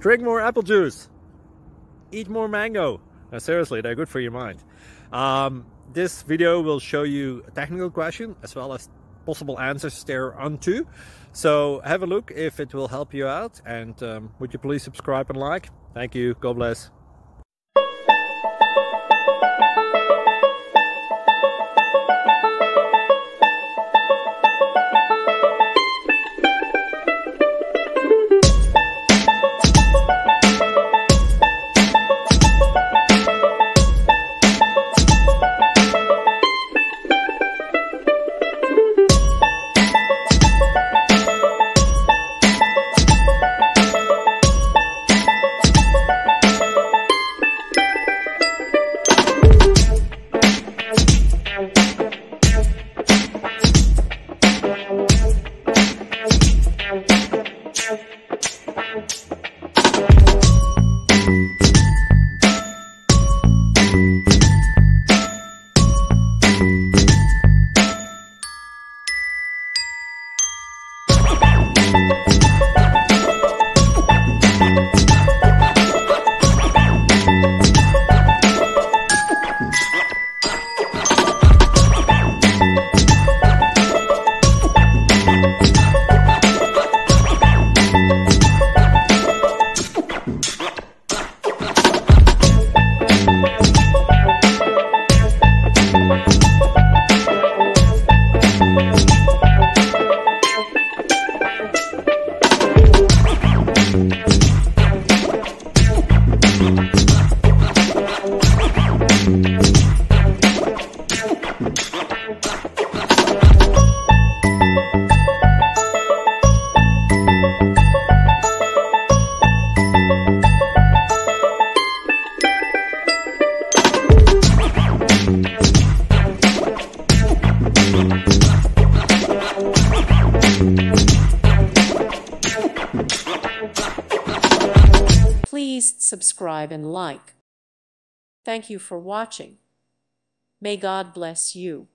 Drink more apple juice. Eat more mango. No, seriously, they're good for your mind. This video will show you a technical question as well as possible answers thereunto. So have a look if it will help you out, and would you please subscribe and like? Thank you. God bless. Please subscribe and like. Thank you for watching. May God bless you.